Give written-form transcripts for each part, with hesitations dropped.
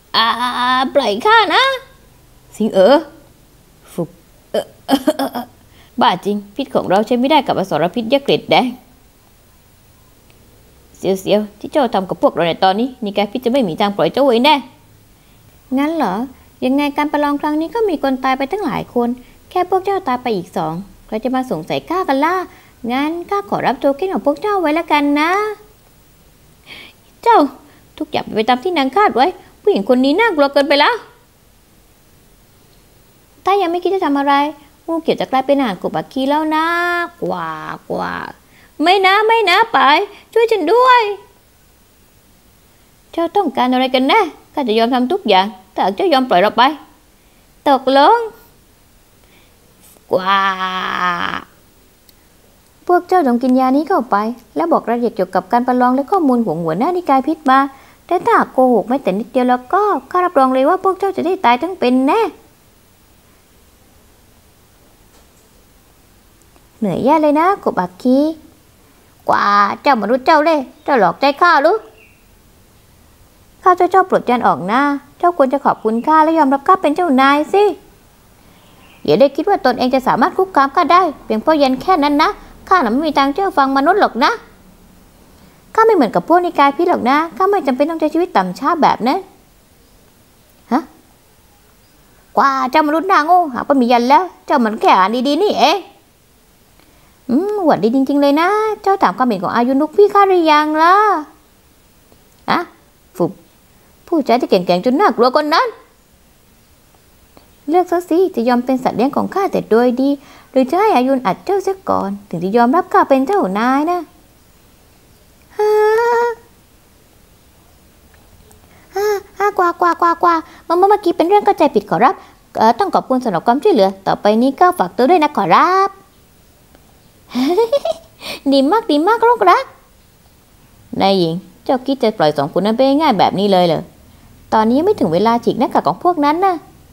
ปล่อยข้านะสิงฟุบบ้าจริงพิษของเราใช้ไม่ได้กับอสรพิษยักษ์เกล็ดแดงเสียวที่เจ้าทำกับพวกเราในตอนนี้นิกายพิษจะไม่มีทางปล่อยเจ้าไว้แน่งั้นเหรอยังไงการประลองครั้งนี้ก็มีคนตายไปตั้งหลายคนแค่พวกเจ้าตายไปอีก2ใครจะมาสงสัยข้ากันล่ะงั้นข้าขอรับโทเค็นของพวกเจ้าไว้แล้วกันนะเจ้าทุกอย่างไปตามที่นางคาดไว้ผู้หญิงคนนี้น่ากลัวเกินไปแล้วถ้ายังไม่คิดจะทำอะไรงูเขียวจะกลายเป็นอาหารกบอักคีแล้วนะกว่าไม่นะไปช่วยฉันด้วยเจ้าต้องการอะไรกันแน่ข้าจะยอมทำทุกอย่างถ้าเจ้ายอมปล่อยเราไปตกลงกว่าพวกเจ้าต้องกินยานี้เข้าไปแล้วบอกรายละเอียดเกี่ยวกับการประลองและข้อมูลของหัวหน้านิกายพิษมาแต่ถ้าโกหกไม่แต่นิดเดียวแล้วก็ข้ารับรองเลยว่าพวกเจ้าจะได้ตายทั้งเป็นแน่เหนื่อยแย่เลยนะกบอักคีกว่าเจ้ามนุษย์เจ้าเล่ห์เจ้าหลอกใจข้าหรือข้าเจ้าปลดยันออกหน้าเจ้าควรจะขอบคุณข้าและยอมรับข้าเป็นเจ้านายสิอย่าได้คิดว่าตนเองจะสามารถคุกคามข้าได้เพียงเพราะยันแค่นั้นนะข้าน่ะไม่มีทางเชื่อฟังมนุษย์หรอกนะข้าไม่เหมือนกับพวกนิกายพิษหรอกนะข้าไม่จำเป็นต้องใช้ชีวิตต่ำช้าแบบนั้นฮะกว่าเจ้ามนุษย์หน้าโง่หากว่ามียันแล้วเจ้ามันแค่อ่านดีๆนี่เองหวัดดีจริงๆเลยนะเจ้าถามความเห็นของอายุนุกพี่ข้าหรือยังล่ะอะฟุบผู้ชายที่เก่งๆจนน่ากลัวคนนั้นเลือกซะสิจะยอมเป็นสัตว์เลี้ยงของข้าแต่โดยดีหรือจะให้อายุนอัดเจ้าเสียก่อนถึงจะยอมรับข้าเป็นเจ้านายนะกว่าเมื่อกี้เป็นเรื่องเข้าใจผิดขอรับต้องขอบคุณสำหรับความช่วยเหลือต่อไปนี้ก็ฝากตัวด้วยนะขอรับดีมากลูกรักนายหญิงเจ้าคิดจะปล่อย2 คนนั้นไปง่ายแบบนี้เลยเหรอตอนนี้ไม่ถึงเวลาฉีกหน้ากากของพวกนั้นนะ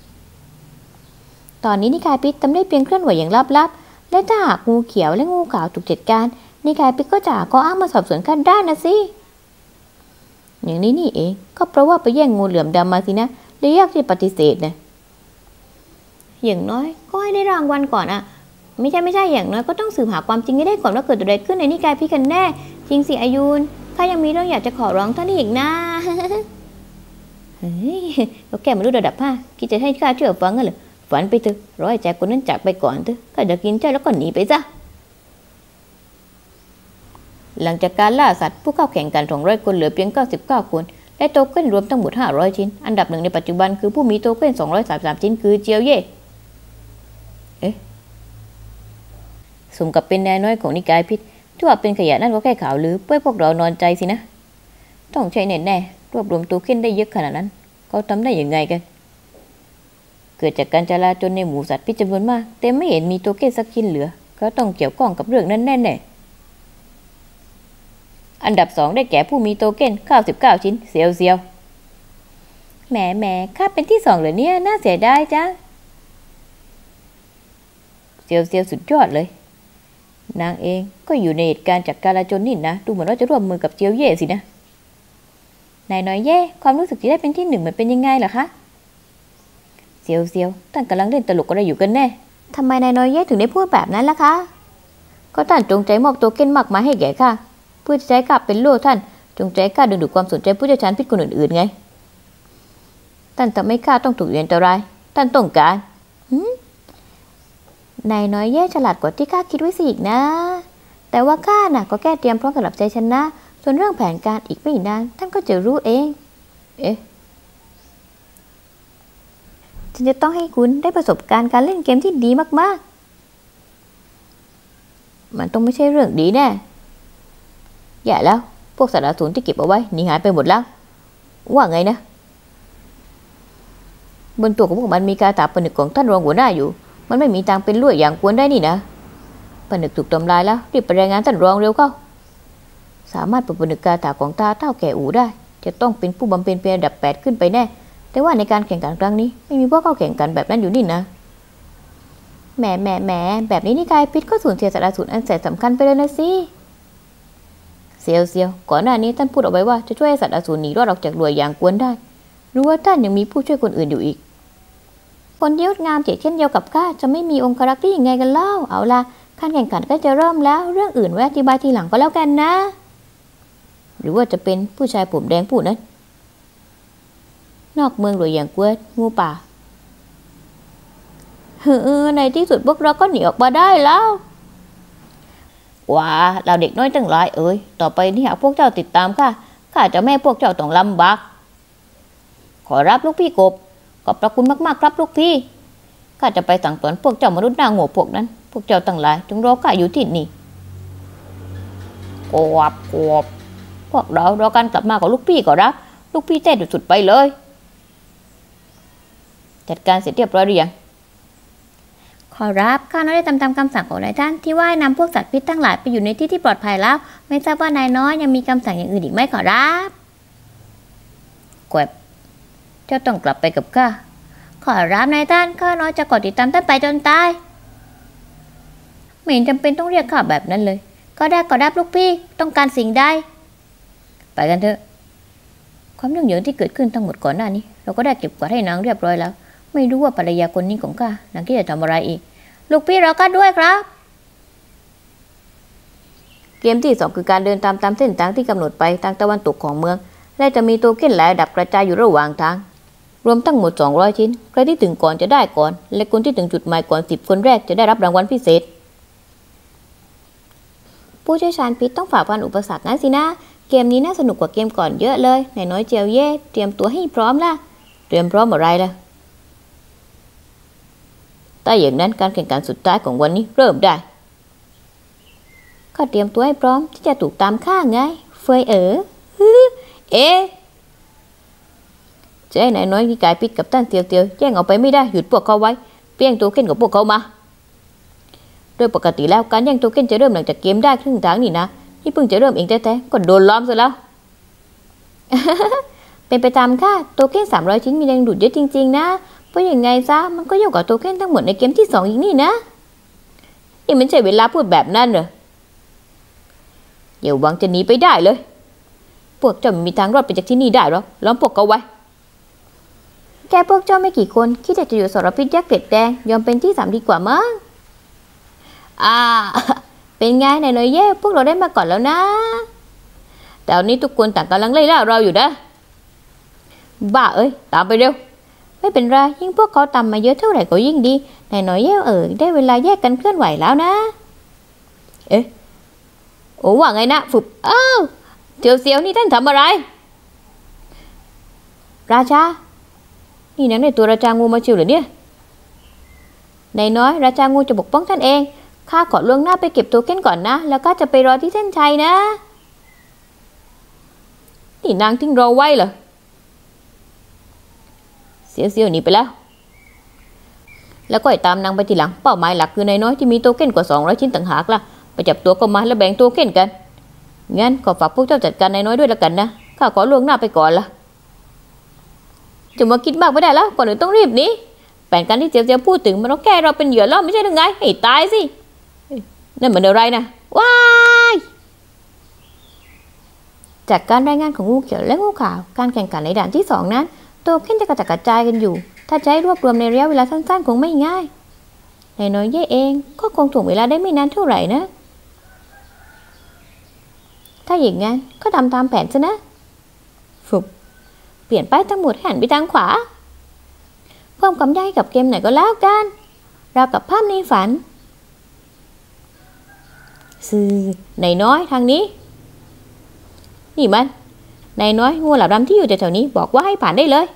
ตอนนี้นิกายพิษทำได้เพียงเคลื่อนไหวอย่างลับๆและถ้าหากงูเขียวและงูขาวถูกจัดการนิกายพิษก็จะหาข้ออ้างมาสอบสวนข้าได้นะสิอย่างนี้นี่เองก็เพราะว่าไปแย่งงูเหลือมดำมาสินะเลยยากที่ปฏิเสธนะอย่างน้อยก็ให้ได้รางวัลก่อนอะไม่ใช่อย่างน้อยก็ต้องสืบหาความจริงให้ได้ก่อนว่าเกิดอะไรขึ้นในนิกายพิษกันแน่จริงสิอายุนข้ายังมีเรื่องอยากจะขอร้องท่านอีกนะเฮ้ยเราแก้มนุษย์ระดับ5คิดจะให้ข้าเชื่อฟังกันเหรอฝันไปเถอะรอให้ใจคนนั้นจากไปก่อนเถอะข้าจะกินเจ้าแล้วก็หนีไปซะหลังจากการล่าสัตว์ผู้เข้าแข่งกัน200 คนเหลือเพียง99 คนและโทเค็นรวมทั้งหมด500 ชิ้นอันดับ1ในปัจจุบันคือผู้มีโทเค็น233 ชิ้นคือเจียวเย่สมกับเป็นนายน้อยของนิกายพิษที่ว่าเป็นขยะนั่นก็แค่ข่าวลือเพื่อพวกเรานอนใจสินะต้องใช้แน่ๆรวบรวมโทเค็นได้เยอะขนาดนั้นเขาทำได้ยังไงกันเกิดจากการจลาจลในหมู่สัตว์พิษจำนวนมากแต่ไม่เห็นมีโทเค็นสักชิ้นเหลือเขาต้องเกี่ยวข้องกับเรื่องนั้นแน่ๆอันดับ2ได้แก่ผู้มีโทเค็น99 ชิ้นเซียวแหมข้าเป็นที่2เหรอเนี่ยน่าเสียดายจังเซียวสุดยอดเลยนางเองก็อยู่ในเหตุการณ์จากการจนนี่นะดูเหมือนว่าจะร่วมมือกับเจียวเย่สินะนายน้อยเย่ความรู้สึกที่ได้เป็นที่1มันเป็นยังไงล่ะคะเซียวท่านกำลังเล่นตลกอะไรอยู่กันแน่ทำไมนายน้อยเย่ถึงได้พูดแบบนั้นล่ะคะก็ท่านจงใจมอบโทเค็นมากมายให้แก่ข้าเพื่อจะใช้ข้าเป็นโล่ท่านจงใจข้าดึงดูดความสนใจผู้เชี่ยวชาญพิษคนอื่นๆไงท่านทำให้ข้าต้องถูกอันตรายท่านต้องการนายน้อยแย่ฉลาดกว่าที่ข้าคิดไว้สิอีกนะแต่ว่าข้าน่ะก็แค่เตรียมพร้อมสำหรับใจชนะส่วนเรื่องแผนการอีกไม่นานท่านก็จะรู้เองฉันจะต้องให้คุณได้ประสบการณ์การเล่นเกมที่ดีมากๆมันต้องไม่ใช่เรื่องดีแน่อย่าแล้วพวกสัตว์อสูรที่เก็บเอาไว้หนีหายไปหมดแล้วว่าไงนะบนตัวของพวกมันมีคาถาผนึกของท่านรองหัวหน้าอยู่มันไม่มีทางเป็นลวดอย่างควรได้นี่นะผนึกถูกทำลายแล้วรีบไปรายงานท่านรองเร็วเข้าสามารถปลดผนึกคาถาของตาเท่าแก่อูได้จะต้องเป็นผู้บำเพ็ญเพียรระดับ8ขึ้นไปแน่แต่ว่าในการแข่งขันครั้งนี้ไม่มีพวกเข้าแข่งกันแบบนั้นอยู่นี่นะแหมแบบนี้นิกายพิษก็สูญเสียสัตว์อสูรอันแสนสำคัญไปเลยนะสิเซียวก่อนหน้านี้ท่านพูดเอาไว้ว่าจะช่วยให้สัตว์อสูรหนีรอดออกจากหน่วยอย่างควรได้รู้ว่าท่านยังมีผู้ช่วยคนอื่นอยู่อีกคนที่งดงามเช่นเดียวกับข้าจะไม่มีองครักษ์ได้ยังไงกันเล่าเอาล่ะการแข่งขันก็จะเริ่มแล้วเรื่องอื่นไว้อธิบายทีหลังก็แล้วกันนะหรือว่าจะเป็นผู้ชายผมแดงผู้นั้นนอกเมืองหรืออย่างกวดงูป่าในที่สุดพวกเราก็หนีออกมาได้แล้วว้าเราเด็กน้อยตั้งหลายต่อไปนี่หากพวกเจ้าติดตามข้าจะไม่ให้พวกเจ้าต้องลำบากขอรับลูกพี่กบขอบพระคุณมากๆครับลูกพี่ข้าจะไปสั่งสอนพวกเจ้ามนุษย์หน้าโง่พวกนั้นพวกเจ้าตั้งหลายจงรอข้าอยู่ที่นี่กบพวกเรารอการกลับมาของลูกพี่ก่อนรับลูกพี่เต้สุดๆไปเลยจัดการเสร็จเรียบร้อยหรือยังขอรับข้าน้อยได้ทำตามคำสั่งของนายท่านที่ว่านำพวกสัตว์พิษทั้งหลายไปอยู่ในที่ที่ปลอดภัยแล้วไม่ทราบว่านายน้อยยังมีคำสั่งอย่างอื่นอีกไหมขอรับแกวบเจ้าต้องกลับไปกับข้าขอรับนายท่านข้าน้อยจะกอดติดตามท่านไปจนตายไม่เห็นจำเป็นต้องเรียกข้าแบบนั้นเลยก็ได้ขอรับลูกพี่ต้องการสิ่งใดไปกันเถอะความเรื่องเหยิงที่เกิดขึ้นทั้งหมดก่อนหน้านี้เราก็ได้เก็บกวาดให้นางเรียบร้อยแล้วไม่รู้ว่าภรรยาคนนี้ของข้านางคิดจะทำอะไรอีกลูกพี่เราก็ด้วยครับเกมที่2คือการเดินตามเส้นทางที่กำหนดไปทางตะวันตกของเมืองและจะมีโทเค็นหลายระดับกระจายอยู่ระหว่างทางรวมทั้งหมด200ชิ้นใครที่ถึงก่อนจะได้ก่อนและคนที่ถึงจุดหมายก่อน10คนแรกจะได้รับรางวัลพิเศษผู้เชี่ยวชาญพิษต้องฝ่าฟันอุปสรรคนั้นสินะเกมนี้น่าสนุกกว่าเกมก่อนเยอะเลยนายน้อยเจียวเย่เตรียมตัวให้พร้อมล่ะเตรียมพร้อมอะไรล่ะถ้าอย่างนั้นการแข่งขันสุดท้ายของวันนี้เริ่มได้ก็เตรียมตัวให้พร้อมที่จะถูกตามฆ่าไงเฟยจะให้นายน้อยมีกายพิษกับท่านเตียวแย่งเอาไปไม่ได้หยุดพวกเขาไว้เปี้ยงตัวเก้นกับพวกเขามาโดยปกติแล้วการแย่งตัวเก้นจะเริ่มหลังจากเกมได้ครึ่งทางนี่นะนี่เพิ่งจะเริ่มเองแท้ๆก็โดนล้อมซะแล้ว เป็นไปตามค่าโตเก้น300ชิ้นมีแรงดูดเยอะจริงๆนะเพราะอย่างไงซะมันก็เยอะกว่าโตเก้นทั้งหมดในเกมที่2อีกนี่นะนี่มันใช่เวลาพูดแบบนั้นเหรออย่าหวังจะหนีไปได้เลยพวกเจ้าไม่มีทางรอดไปจากที่นี่ได้หรอกล้อมพวกเขาไว้แค่พวกเจ้าไม่กี่คนคิดจะอยู่สารพิษยักษ์เกล็ดแดงยอมเป็นที่3ดีกว่ามั้งเป็นไงนายน้อยเย่พวกเราได้มาก่อนแล้วนะแต่ตอนนี้ทุกคนต่างกำลังไล่ล่าเราอยู่นะบ้าตามไปเร็วไม่เป็นไรยิ่งพวกเขาตามมาเยอะเท่าไหร่ก็ยิ่งดีนายน้อยเย่ได้เวลาแยกกันเคลื่อนไหวแล้วนะโอ้ว่าไงนะฝึกเสียวนี่ท่านทำอะไรราชานี่นังในตัวราชางูมาชิวหรือเนี่ยนายน้อยราชางูจะปกป้องท่านเองข้าขอล่วงหน้าไปเก็บโทเค็นก่อนนะแล้วก็จะไปรอที่เส้นชัยนะนี่นางทิ้งเราไว้เหรอเสียวหนีไปแล้วก็ตามนางไปทีหลังเป้าหมายหลักคือนายน้อยที่มีโทเค็นกว่า200ชิ้นต่างหากล่ะไปจับตัวก็มาแล้วแบ่งโทเค็นกันงั้นขอฝากพวกเจ้าจัดการนายน้อยด้วยละกันนะข้าขอล่วงหน้าไปก่อนละจะมาคิดมากไม่ได้แล้วก่อนอื่นต้องรีบหนีแผนการที่เจียวพูดถึงมันต้องแก้เราเป็นเหยื่อล่อไม่ใช่หรือไงให้ตายสินั่นเหมือนอะไรนะว้ายจากการรายงานของงูเขียวและงูขาวการแข่งขันในด่านที่2นั้นโทเค็นจะกระจัดกระจายกันอยู่ถ้าใช้รวบรวมในระยะเวลาสั้นๆคงไม่ง่ายนายน้อยเย่เองก็คงถ่วงเวลาได้ไม่นานเท่าไหร่นะถ้าอย่างงั้นก็ทำตามแผนซะนะฝึกเปลี่ยนป้ายทั้งหมดหันไปทางขวาเพิ่มความยากให้กับเกมไหนก็แล้วกันราวกับภาพในฝันนายน้อยทางนี้นี่มันนายน้อยงูหลามดำที่อยู่แถวๆนี้บอกว่าให้ผ่านได้เลย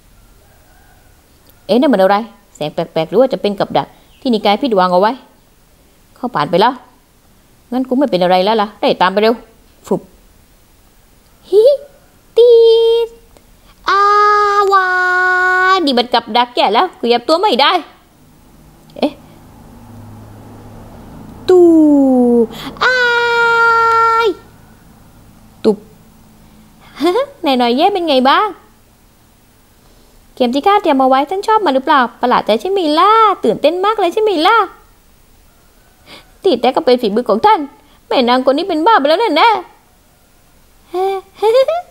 นั่นมันอะไรแสงแปลกๆหรือว่าจะเป็นกับดักที่นิกายพิษวางเอาไว้เข้าผ่านไปแล้วงั้นกูไม่เป็นอะไรแล้วล่ะได้ตามไปเร็วฟุบฮิตีวาดีมันกับดักแก่แล้วกูยับตัวไม่ได้ตูตุบนายน้อยเย่เป็นไงบ้างเกมที่ข้าเตรียมมาไว้ท่านชอบมาหรือเปล่าประหลาดใจใช่ไหมล่ะตื่นเต้นมากเลยใช่ไหมล่ะที่แต่ก็เป็นฝีมือของท่านแม่นางคนนี้เป็นบ้าไปแล้วแน่